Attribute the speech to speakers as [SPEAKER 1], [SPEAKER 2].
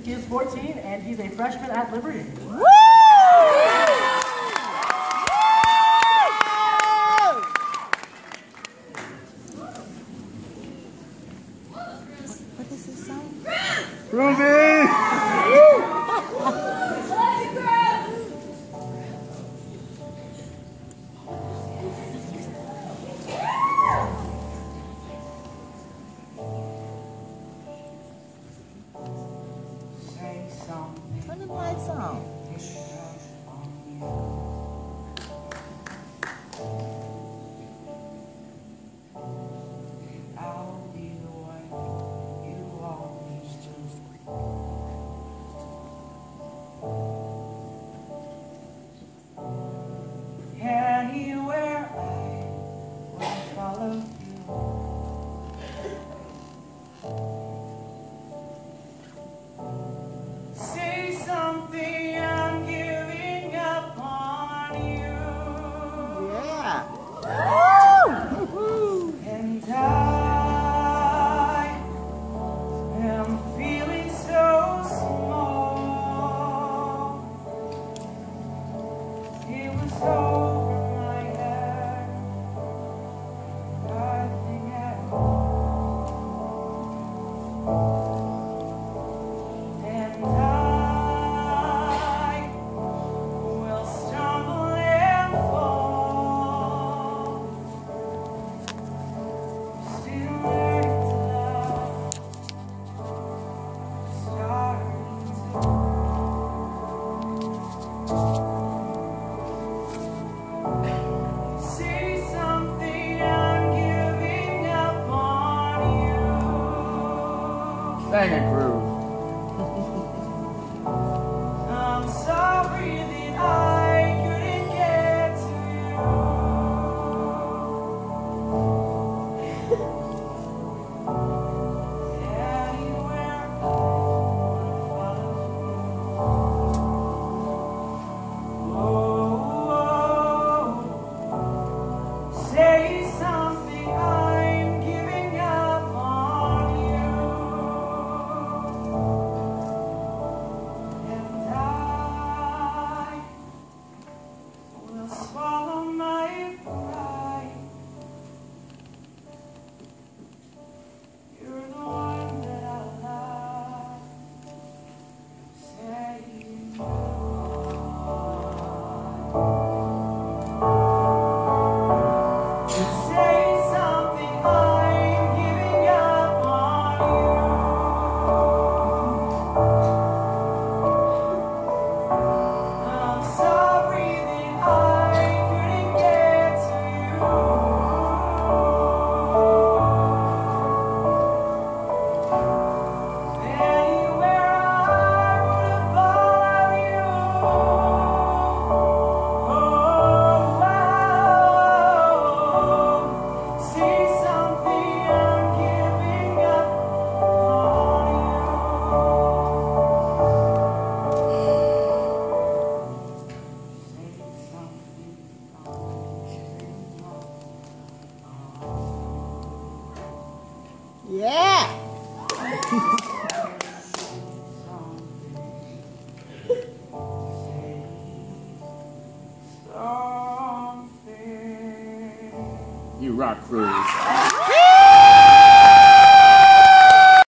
[SPEAKER 1] He is 14 and he's a freshman at Liberty.
[SPEAKER 2] Woo! What is this song?
[SPEAKER 3] Ruby!
[SPEAKER 2] Turn the lights on.
[SPEAKER 4] I'll be the one you always choose. Anywhere I will follow you. Say something, I'm giving up on you.
[SPEAKER 2] Yeah.
[SPEAKER 4] And I am feeling so small. It was over my head, nothing at all. And I will stumble and fall. Still learning to love, starting to. Say something, I'm giving up on you.
[SPEAKER 3] Dang it, Cruz.
[SPEAKER 4] I'm sorry that I couldn't get to you. Anywhere I wanna follow. Say something, I'm giving up on you. And I will swallow my pride. You're the one that I love. Saying say something, I'm giving up on you. I'm sorry that I couldn't get to you. Anywhere I would follow you. Say something, I'm giving up on you.
[SPEAKER 2] Yeah.
[SPEAKER 4] Something.
[SPEAKER 3] You rock, Cruz.